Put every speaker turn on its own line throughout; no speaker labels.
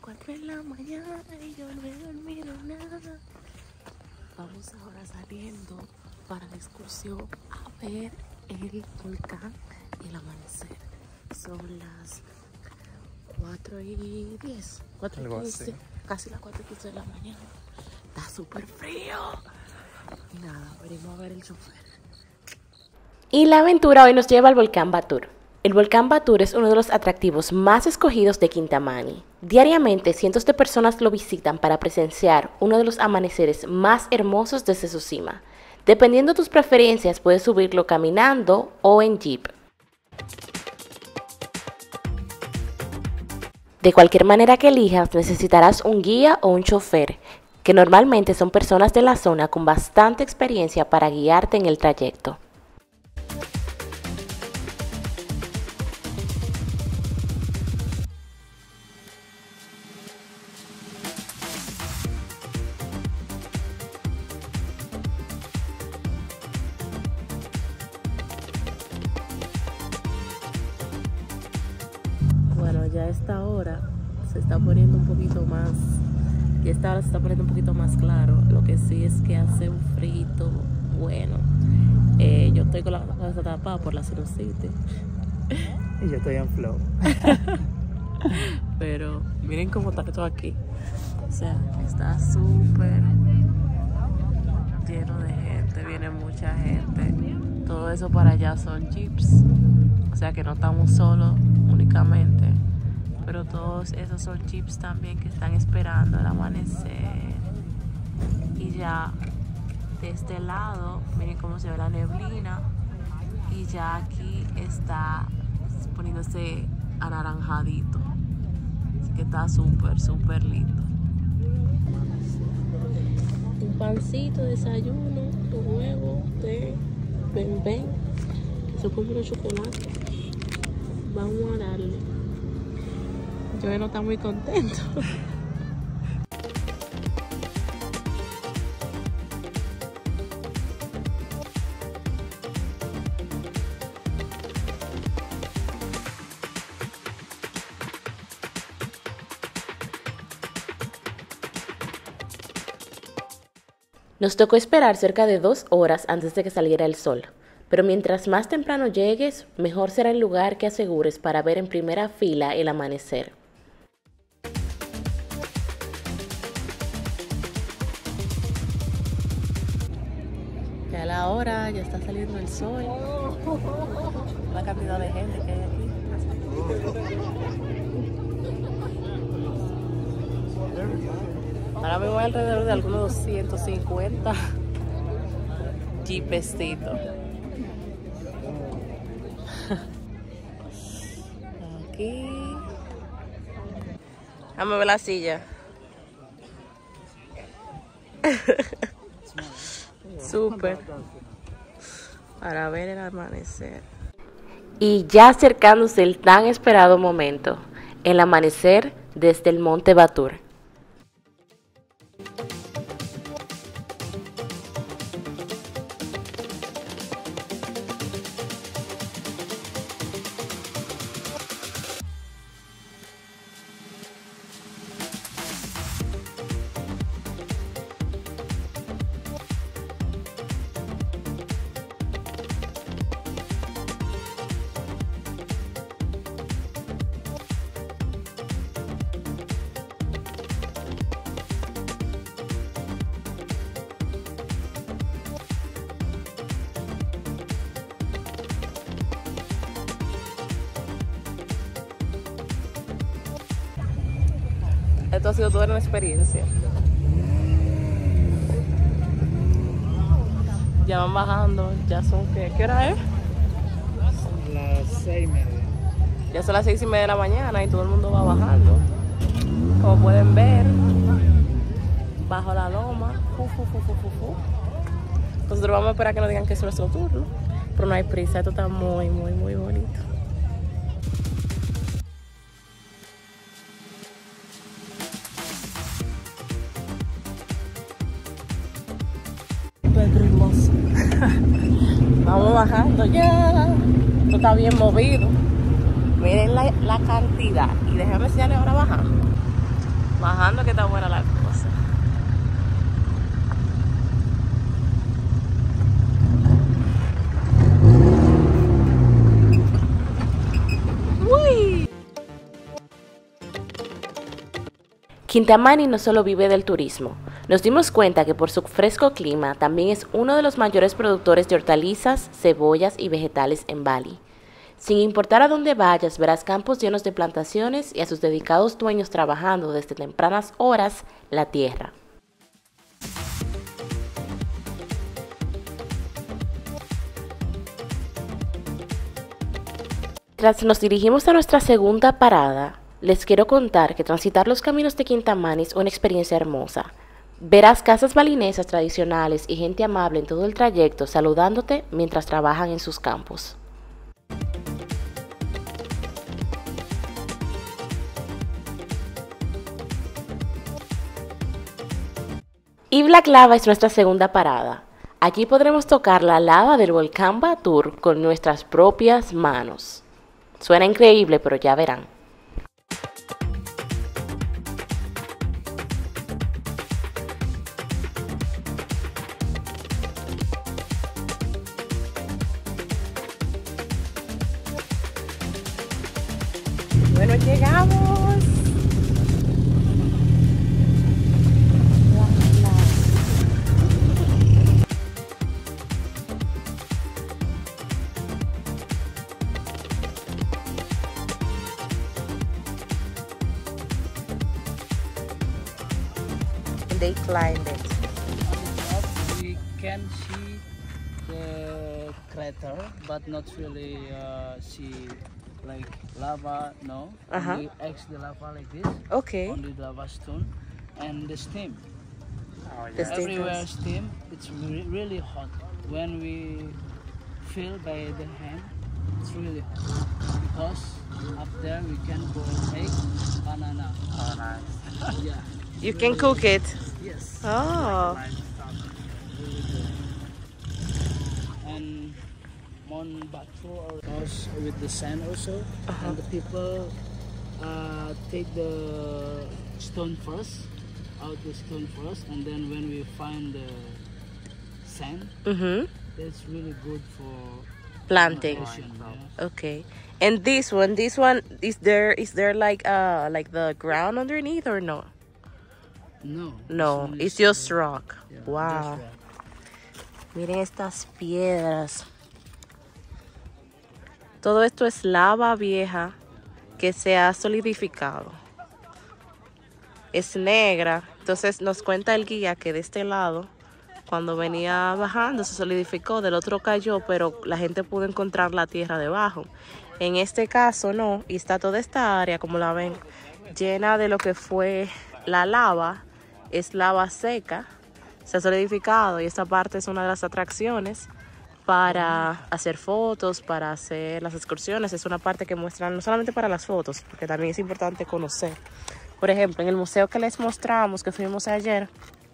4 de la mañana y yo no he dormido nada. Vamos ahora saliendo para la excursión a ver el volcán y el amanecer. Son las 4:10, 4:15, casi las 4:15 de la mañana. Está súper frío. Y nada, venimos a ver el chofer.
Y la aventura hoy nos lleva al volcán Batur. El volcán Batur es uno de los atractivos más escogidos de Kintamani. Diariamente, cientos de personas lo visitan para presenciar uno de los amaneceres más hermosos desde su cima. Dependiendo de tus preferencias, puedes subirlo caminando o en jeep. De cualquier manera que elijas, necesitarás un guía o un chofer, que normalmente son personas de la zona con bastante experiencia para guiarte en el trayecto.
Bueno, ya a esta hora se está poniendo un poquito más, y esta hora se está poniendo un poquito más claro. Lo que sí es que hace un frito bueno. Yo estoy con la cabeza tapada por la sinusitis.
Y yo estoy en flow.
Pero miren cómo está todo aquí. O sea, está súper lleno de gente, viene mucha gente. Todo eso para allá son jeeps. O sea que no estamos solos únicamente, pero todos esos son jeeps también que están esperando el amanecer. Y ya de este lado, miren cómo se ve la neblina. Y ya aquí está poniéndose anaranjadito. Así que está súper, súper lindo. Un pancito, desayuno, un huevo, té, ven, se come un chocolate. Vamos a darle. Yo no está muy contento.
Nos tocó esperar cerca de 2 horas antes de que saliera el sol. Pero mientras más temprano llegues, mejor será el lugar que asegures para ver en primera fila el amanecer.
Ya la hora, ya está saliendo el sol. La cantidad de gente que hay aquí. Ahora me voy alrededor de algunos 250 jeepecitos. Aquí. Vamos a ver la silla. Súper. Para ver el amanecer.
Y ya acercándose el tan esperado momento, el amanecer desde el monte Batur.
Esto ha sido toda una experiencia. Ya van bajando, ya son ¿qué hora es?
Son las 6:30.
Ya son las 6:30 de la mañana y todo el mundo va bajando. Como pueden ver, bajo la loma. Nosotros vamos a esperar que nos digan que es nuestro turno, pero no hay prisa, esto está muy, muy, muy bonito. Vamos bajando ya. Esto está bien movido. Miren la cantidad. Y déjame enseñarles ahora bajando.
Quintamani no solo vive del turismo. Nos dimos cuenta que por su fresco clima también es uno de los mayores productores de hortalizas, cebollas y vegetales en Bali. Sin importar a dónde vayas, verás campos llenos de plantaciones y a sus dedicados dueños trabajando desde tempranas horas la tierra. Tras nos dirigimos a nuestra segunda parada, les quiero contar que transitar los caminos de Quintamani es una experiencia hermosa. Verás casas balinesas tradicionales y gente amable en todo el trayecto saludándote mientras trabajan en sus campos. Y Black Lava es nuestra segunda parada. Aquí podremos tocar la lava del volcán Batur con nuestras propias manos. Suena increíble, pero ya verán. Bueno, llegamos. They climbed it.
Up we can see the crater, but not really see like lava. No, only the lava like this.
Okay.
Only the lava stone and the steam.
The steam
Everywhere
comes.
steam. It's really hot. When we feel by the hand, it's really hot because up there we can go and make banana.
Oh, nice.
Yeah.
You can cook it.
Yes.
Oh.
Really good. And Mount Batur goes with the sand also, and the people take the stone first, out the stone first, and then when we find the sand, that's really good for
Planting.
plantation, yeah.
Okay. And this one is there like the ground underneath or no?
No.
No,
only
it's just
stone.
rock.
Yeah,
Wow.
just rock.
Miren estas piedras. Todo esto es lava vieja que se ha solidificado. Es negra. Entonces nos cuenta el guía que de este lado, cuando venía bajando, se solidificó, del otro cayó, pero la gente pudo encontrar la tierra debajo. En este caso no, y está toda esta área, como la ven, llena de lo que fue la lava. Es lava seca, se ha solidificado y esta parte es una de las atracciones para hacer fotos, para hacer las excursiones. Es una parte que muestran no solamente para las fotos, porque también es importante conocer. Por ejemplo, en el museo que les mostramos, que fuimos ayer,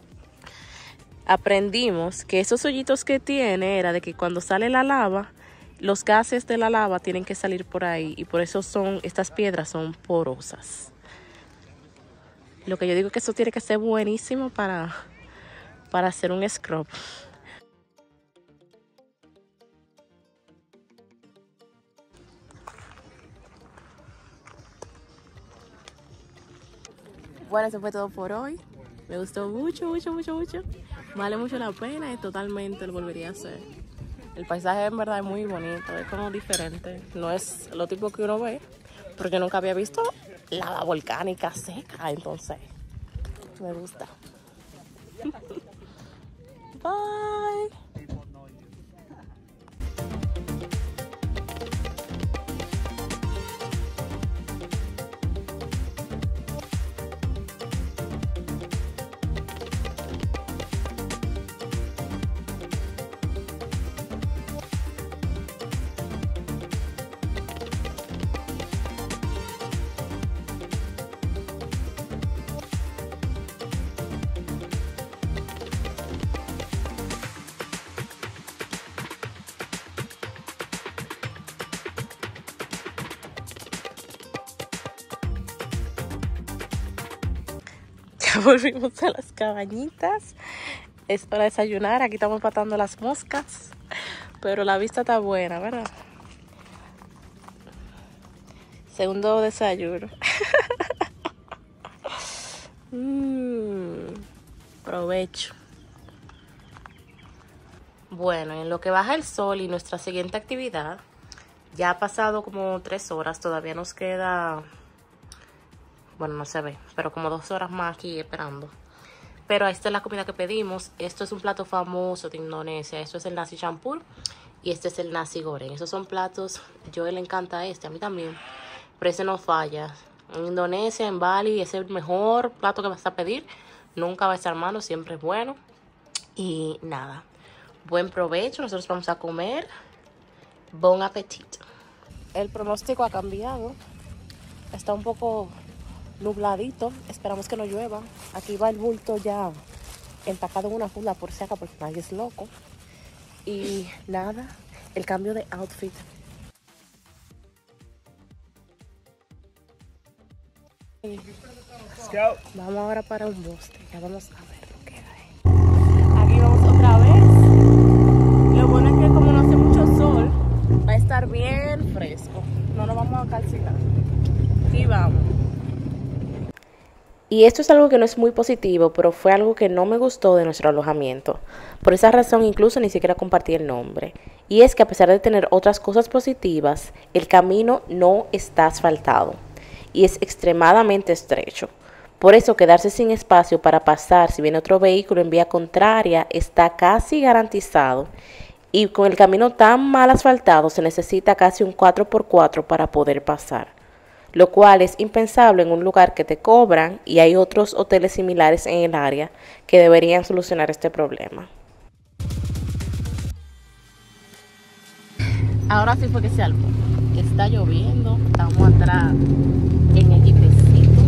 aprendimos que esos hoyitos que tiene era de que cuando sale la lava, los gases de la lava tienen que salir por ahí y por eso estas piedras son porosas. Lo que yo digo es que eso tiene que ser buenísimo para hacer un scrub. Bueno, eso fue todo por hoy. Me gustó mucho, mucho, mucho, mucho. Vale mucho la pena y totalmente lo volvería a hacer. El paisaje en verdad es muy bonito, es como diferente. No es lo tipo que uno ve, porque nunca había visto lava volcánica seca, entonces me gusta. Bye. Ya volvimos a las cabañitas. Es hora de desayunar. Aquí estamos patando las moscas. Pero la vista está buena, ¿verdad? Segundo desayuno. Provecho. Bueno, en lo que baja el sol y nuestra siguiente actividad, ya ha pasado como 3 horas, todavía nos queda, bueno, no se ve, pero como 2 horas más aquí esperando. Pero esta es la comida que pedimos. Esto es un plato famoso de Indonesia. Esto es el nasi campur y este es el nasi goreng. Esos son platos, yo le encanta este, a mí también, pero ese no falla. En Indonesia, en Bali, es el mejor plato que vas a pedir. Nunca va a estar malo, siempre es bueno. Y nada, buen provecho, nosotros vamos a comer. Bon apetito. El pronóstico ha cambiado. Está un poco nubladito, esperamos que no llueva. Aquí va el bulto ya empacado en una funda por si acaso, porque nadie es loco. Y nada, el cambio de outfit. Vamos ahora para un bosque, ya vamos a ver lo que hay. Aquí vamos otra vez. Lo bueno es que como no hace mucho sol, va a estar bien fresco. No nos vamos a calcinar. Aquí vamos. Y esto es algo que no es muy positivo, pero fue algo que no me gustó de nuestro alojamiento. Por esa razón incluso ni siquiera compartí el nombre. Y es que a pesar de tener otras cosas positivas, el camino no está asfaltado y es extremadamente estrecho. Por eso quedarse sin espacio para pasar si viene otro vehículo en vía contraria está casi garantizado. Y con el camino tan mal asfaltado se necesita casi un 4x4 para poder pasar, lo cual es impensable en un lugar que te cobran y hay otros hoteles similares en el área que deberían solucionar este problema. Ahora sí fue que se armó. Está lloviendo, estamos atrás en el jipecito.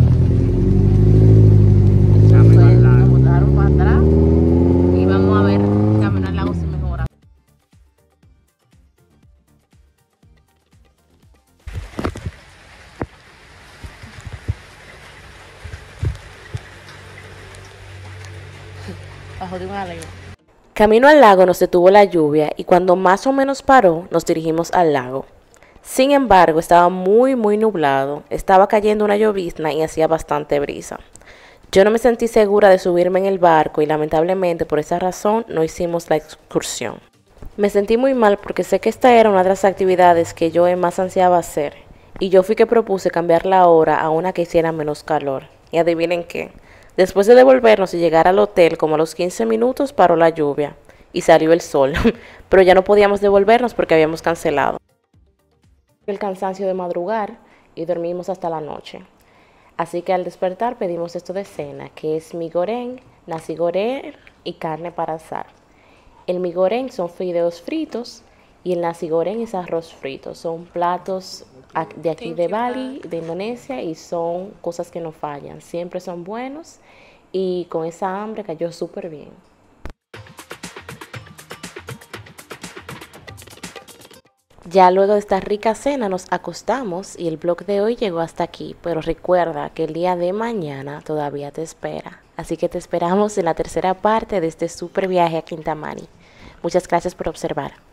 Nos botaron para atrás y vamos a ver camino al lago si mejora. Bajo de un alero. Camino al lago nos detuvo la lluvia y cuando más o menos paró nos dirigimos al lago. Sin embargo, estaba muy nublado, estaba cayendo una llovizna y hacía bastante brisa. Yo no me sentí segura de subirme en el barco y lamentablemente por esa razón no hicimos la excursión. Me sentí muy mal porque sé que esta era una de las actividades que yo más ansiaba hacer y yo fui que propuse cambiar la hora a una que hiciera menos calor. Y adivinen qué. Después de devolvernos y llegar al hotel, como a los 15 minutos, paró la lluvia y salió el sol, pero ya no podíamos devolvernos porque habíamos cancelado. El cansancio de madrugar y dormimos hasta la noche. Así que al despertar pedimos esto de cena, que es mi goreng, nasi goreng y carne para asar. El mi goreng son fideos fritos y el nasi goreng es arroz frito. Son platos de aquí de Bali, de Indonesia, y son cosas que no fallan. Siempre son buenos y con esa hambre cayó súper bien. Ya luego de esta rica cena nos acostamos y el vlog de hoy llegó hasta aquí, pero recuerda que el día de mañana todavía te espera. Así que te esperamos en la tercera parte de este súper viaje a Kintamani. Muchas gracias por observar.